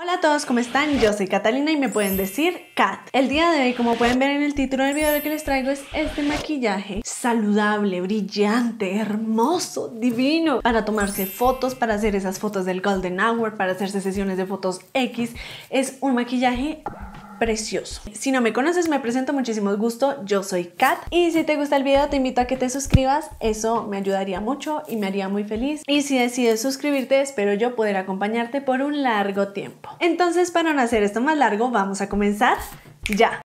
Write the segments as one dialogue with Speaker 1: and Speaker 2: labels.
Speaker 1: Hola a todos, ¿cómo están? Yo soy Catalina y me pueden decir Kat. El día de hoy, como pueden ver en el título del video, lo que les traigo es este maquillaje saludable, brillante, hermoso, divino, para tomarse fotos, para hacer esas fotos del Golden Hour, para hacerse sesiones de fotos X. Es un maquillaje precioso. Si no me conoces, me presento, muchísimo gusto, yo soy Kat y si te gusta el video te invito a que te suscribas, eso me ayudaría mucho y me haría muy feliz, y si decides suscribirte espero yo poder acompañarte por un largo tiempo. Entonces, para no hacer esto más largo, vamos a comenzar ya.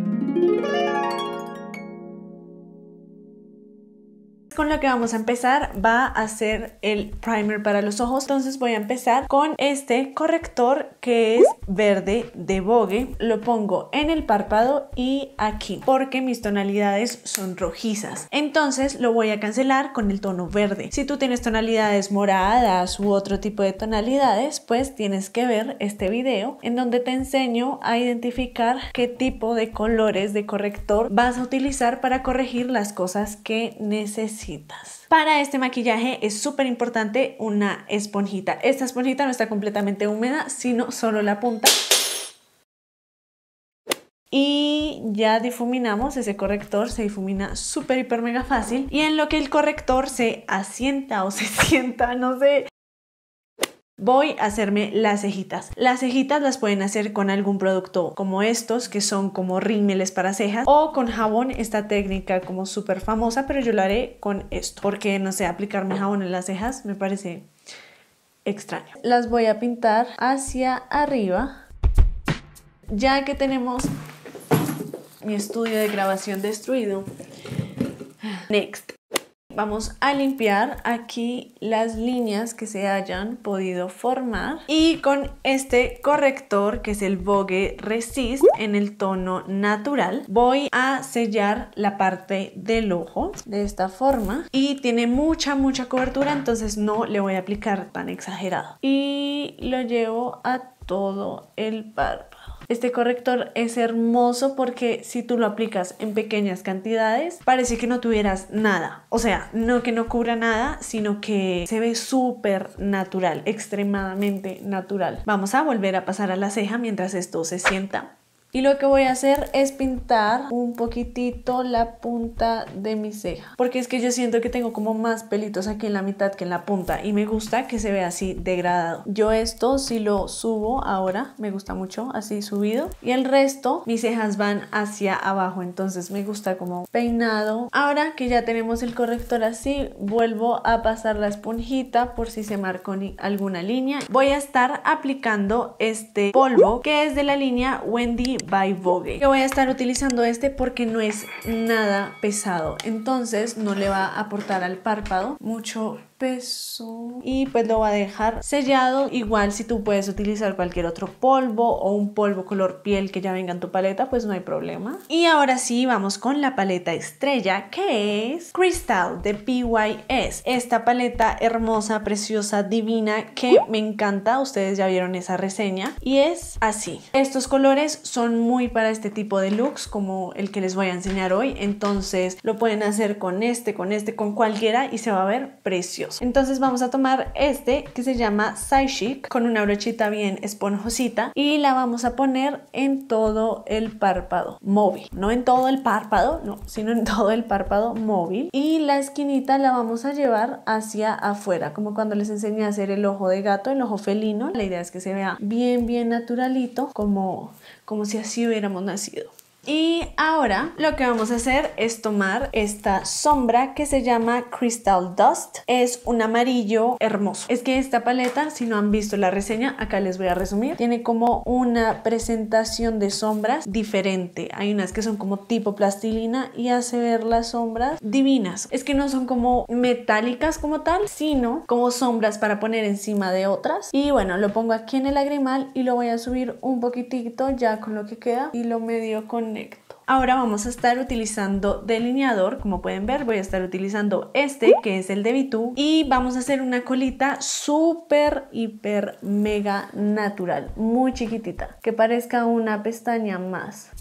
Speaker 1: Con lo que vamos a empezar va a ser el primer para los ojos. Entonces voy a empezar con este corrector que es verde de Vogue. Lo pongo en el párpado y aquí porque mis tonalidades son rojizas. Entonces lo voy a cancelar con el tono verde. Si tú tienes tonalidades moradas u otro tipo de tonalidades, pues tienes que ver este video en donde te enseño a identificar qué tipo de colores de corrector vas a utilizar para corregir las cosas que necesitas. Para este maquillaje es súper importante una esponjita. Esta esponjita no está completamente húmeda, sino solo la punta. Y ya difuminamos, ese corrector se difumina súper hiper mega fácil. Y en lo que el corrector se asienta o se sienta, no sé, voy a hacerme las cejitas. Las cejitas las pueden hacer con algún producto como estos, que son como rímeles para cejas, o con jabón, esta técnica como súper famosa, pero yo lo haré con esto, porque no sé, aplicarme jabón en las cejas me parece extraño. Las voy a pintar hacia arriba. Ya que tenemos mi estudio de grabación destruido, next. Vamos a limpiar aquí las líneas que se hayan podido formar y con este corrector que es el Vogue Resist en el tono natural voy a sellar la parte del ojo de esta forma y tiene mucha cobertura, entonces no le voy a aplicar tan exagerado y lo llevo a todo el párpado. Este corrector es hermoso porque si tú lo aplicas en pequeñas cantidades parece que no tuvieras nada, o sea, no que no cubra nada, sino que se ve súper natural, extremadamente natural. Vamos a volver a pasar a la ceja mientras esto se sienta. Y lo que voy a hacer es pintar un poquitito la punta de mi ceja, porque es que yo siento que tengo como más pelitos aquí en la mitad que en la punta y me gusta que se vea así degradado. Yo esto si lo subo ahora, me gusta mucho así subido, y el resto mis cejas van hacia abajo, entonces me gusta como peinado. Ahora que ya tenemos el corrector así, vuelvo a pasar la esponjita por si se marcó alguna línea. Voy a estar aplicando este polvo que es de la línea Wendy by Vogue. Yo voy a estar utilizando este porque no es nada pesado, entonces no le va a aportar al párpado mucho peso y pues lo va a dejar sellado. Igual si tú puedes utilizar cualquier otro polvo o un polvo color piel que ya venga en tu paleta, pues no hay problema. Y ahora sí vamos con la paleta estrella, que es Crystal de PYS. Esta paleta hermosa, preciosa, divina, que me encanta. Ustedes ya vieron esa reseña y es así. Estos colores son muy para este tipo de looks como el que les voy a enseñar hoy, entonces lo pueden hacer con con cualquiera y se va a ver precioso. Entonces vamos a tomar este que se llama Side Chic con una brochita bien esponjosita y la vamos a poner en todo el párpado móvil, no en todo el párpado, no, sino en todo el párpado móvil, y la esquinita la vamos a llevar hacia afuera, como cuando les enseñé a hacer el ojo de gato, el ojo felino. La idea es que se vea bien naturalito, como si así hubiéramos nacido. Y ahora lo que vamos a hacer es tomar esta sombra que se llama Crystal Dust. Es un amarillo hermoso. Es que esta paleta, si no han visto la reseña, acá les voy a resumir. Tiene como una presentación de sombras diferente. Hay unas que son como tipo plastilina y hace ver las sombras divinas. Es que no son como metálicas como tal, sino como sombras para poner encima de otras. Y bueno, lo pongo aquí en el lagrimal y lo voy a subir un poquitito ya con lo que queda y lo medio conecto. Ahora vamos a estar utilizando delineador, como pueden ver voy a estar utilizando este que es el de Vitu y vamos a hacer una colita súper hiper mega natural, muy chiquitita, que parezca una pestaña más.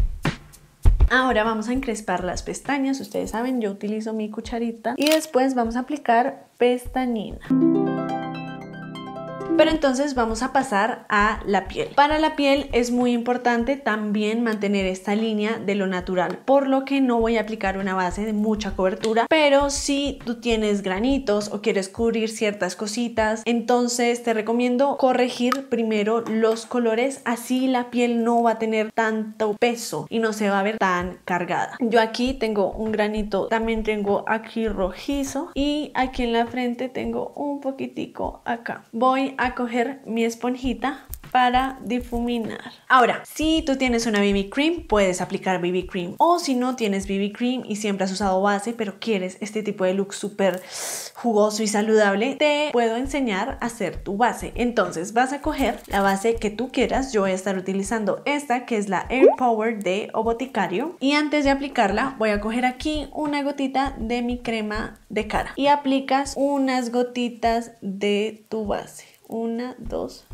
Speaker 1: Ahora vamos a encrespar las pestañas, ustedes saben, yo utilizo mi cucharita y después vamos a aplicar pestañina. Pero entonces vamos a pasar a la piel. Para la piel es muy importante también mantener esta línea de lo natural, por lo que no voy a aplicar una base de mucha cobertura, pero si tú tienes granitos o quieres cubrir ciertas cositas, entonces te recomiendo corregir primero los colores, así la piel no va a tener tanto peso y no se va a ver tan cargada. Yo aquí tengo un granito, también tengo aquí rojizo y aquí en la frente tengo un poquitico acá. Voy a coger mi esponjita para difuminar. Ahora, si tú tienes una BB cream, puedes aplicar BB cream, o si no tienes BB cream y siempre has usado base, pero quieres este tipo de look súper jugoso y saludable, te puedo enseñar a hacer tu base. Entonces vas a coger la base que tú quieras. Yo voy a estar utilizando esta, que es la Air Power de O Boticario, y antes de aplicarla voy a coger aquí una gotita de mi crema de cara y aplicas unas gotitas de tu base. 1, 2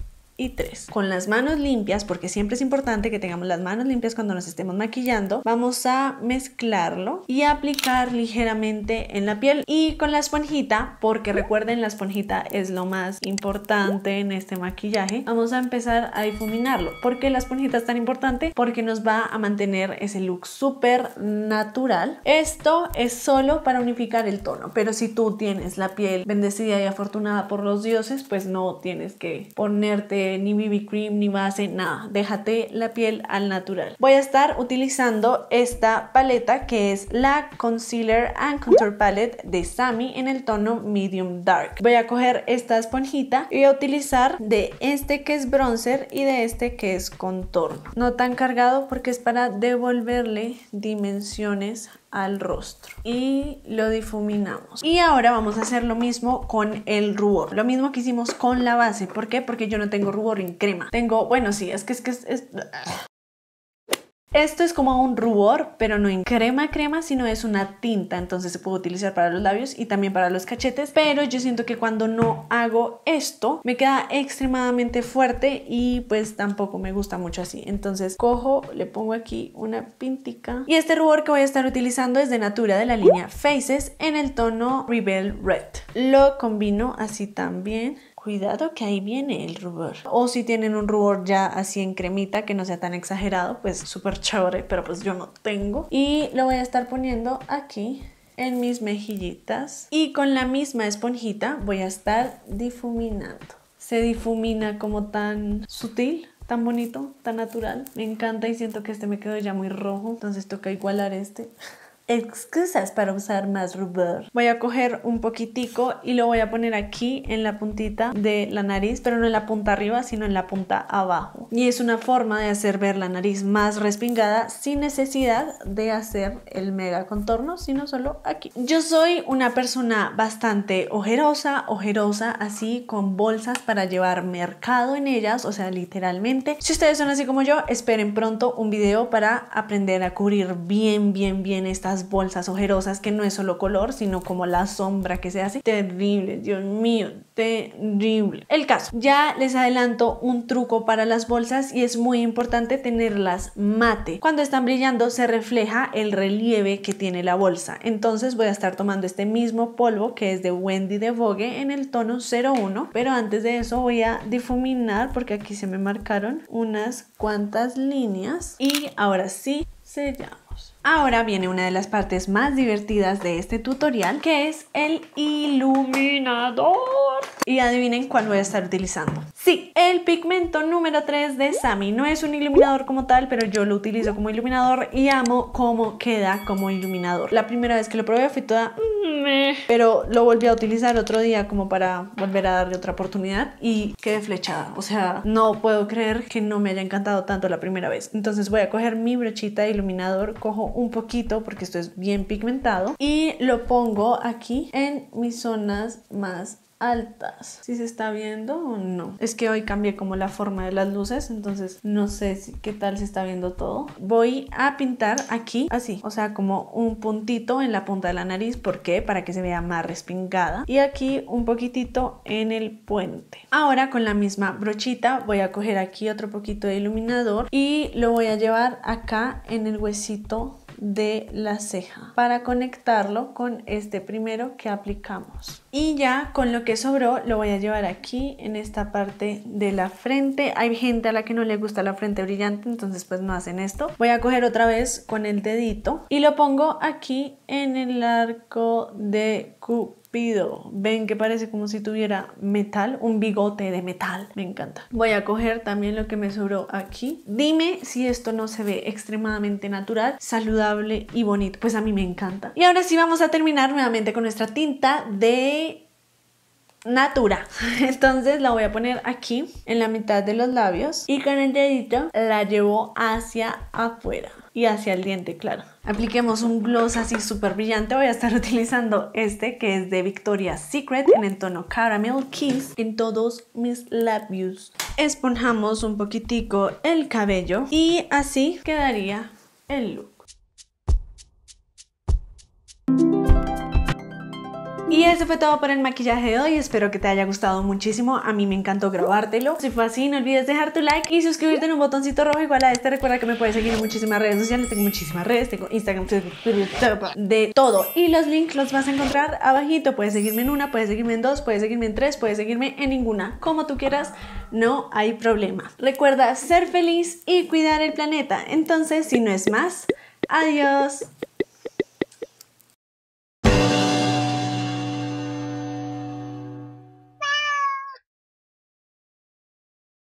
Speaker 1: y 3. Con las manos limpias, porque siempre es importante que tengamos las manos limpias cuando nos estemos maquillando, vamos a mezclarlo y aplicar ligeramente en la piel. Y con la esponjita, porque recuerden, la esponjita es lo más importante en este maquillaje, vamos a empezar a difuminarlo. ¿Por qué la esponjita es tan importante? Porque nos va a mantener ese look súper natural. Esto es solo para unificar el tono, pero si tú tienes la piel bendecida y afortunada por los dioses, pues no tienes que ponerte ni BB cream ni base, nada, déjate la piel al natural. Voy a estar utilizando esta paleta, que es la Concealer and Contour Palette de Sami en el tono Medium Dark. Voy a coger esta esponjita y voy a utilizar de este que es bronzer y de este que es contorno. No tan cargado porque es para devolverle dimensiones al rostro, y lo difuminamos. Y ahora vamos a hacer lo mismo con el rubor, lo mismo que hicimos con la base. ¿Por qué? Porque yo no tengo rubor en crema. Tengo, bueno, sí, es que esto es como un rubor, pero no en crema, sino es una tinta, entonces se puede utilizar para los labios y también para los cachetes, pero yo siento que cuando no hago esto me queda extremadamente fuerte y pues tampoco me gusta mucho así. Entonces cojo, le pongo aquí una pintica, y este rubor que voy a estar utilizando es de Natura, de la línea Faces, en el tono Rebel Red. Lo combino así también. Cuidado que ahí viene el rubor. O si tienen un rubor ya así en cremita que no sea tan exagerado, pues súper chévere, pero pues yo no tengo. Y lo voy a estar poniendo aquí en mis mejillitas. Y con la misma esponjita voy a estar difuminando. Se difumina como tan sutil, tan bonito, tan natural. Me encanta y siento que este me quedó ya muy rojo, entonces toca igualar este. Excusas para usar más rubor. Voy a coger un poquitico y lo voy a poner aquí en la puntita de la nariz, pero no en la punta arriba, sino en la punta abajo. Y es una forma de hacer ver la nariz más respingada sin necesidad de hacer el mega contorno, sino solo aquí. Yo soy una persona bastante ojerosa, así con bolsas para llevar mercado en ellas, o sea, literalmente. Si ustedes son así como yo, esperen pronto un video para aprender a cubrir bien estas bolsas ojerosas, que no es solo color, sino como la sombra que se hace. Terrible, Dios mío, terrible. El caso, ya les adelanto un truco para las bolsas, y es muy importante tenerlas mate. Cuando están brillando se refleja el relieve que tiene la bolsa. Entonces voy a estar tomando este mismo polvo, que es de Wendy de Vogue, en el tono 01, pero antes de eso voy a difuminar porque aquí se me marcaron unas cuantas líneas, y ahora sí sellamos. Ahora viene una de las partes más divertidas de este tutorial, que es el iluminador. Y adivinen cuál voy a estar utilizando. Sí, el pigmento número 3 de Sami. No es un iluminador como tal, pero yo lo utilizo como iluminador y amo cómo queda como iluminador. La primera vez que lo probé fui toda... pero lo volví a utilizar otro día como para volver a darle otra oportunidad y quedé flechada. O sea, no puedo creer que no me haya encantado tanto la primera vez. Entonces voy a coger mi brochita de iluminador, cojo un poquito porque esto es bien pigmentado y lo pongo aquí en mis zonas más altas. ¿Si se está viendo o no? Es que hoy cambié como la forma de las luces, entonces no sé qué tal se está viendo todo. Voy a pintar aquí así, o sea, como un puntito en la punta de la nariz. ¿Por qué? Para que se vea más respingada. Y aquí un poquitito en el puente. Ahora con la misma brochita voy a coger aquí otro poquito de iluminador y lo voy a llevar acá en el huesito de la ceja para conectarlo con este primero que aplicamos. Y ya con lo que sobró lo voy a llevar aquí en esta parte de la frente. Hay gente a la que no le gusta la frente brillante, entonces pues no hacen esto. Voy a coger otra vez con el dedito y lo pongo aquí en el arco de Cupido. Ven que parece como si tuviera metal, un bigote de metal. Me encanta. Voy a coger también lo que me sobró aquí. Dime si esto no se ve extremadamente natural, saludable y bonito. Pues a mí me encanta. Y ahora sí vamos a terminar nuevamente con nuestra tinta de Natura. Entonces la voy a poner aquí en la mitad de los labios y con el dedito la llevo hacia afuera y hacia el diente, claro. Apliquemos un gloss así súper brillante. Voy a estar utilizando este que es de Victoria's Secret en el tono Caramel Kiss en todos mis labios. Esponjamos un poquitico el cabello y así quedaría el look. Y eso fue todo por el maquillaje de hoy, espero que te haya gustado muchísimo, a mí me encantó grabártelo. Si fue así, no olvides dejar tu like y suscribirte en un botoncito rojo igual a este. Recuerda que me puedes seguir en muchísimas redes sociales, tengo muchísimas redes, tengo Instagram, de todo. Y los links los vas a encontrar abajito, puedes seguirme en una, puedes seguirme en dos, puedes seguirme en tres, puedes seguirme en ninguna, como tú quieras, no hay problema. Recuerda ser feliz y cuidar el planeta, entonces si no es más, adiós.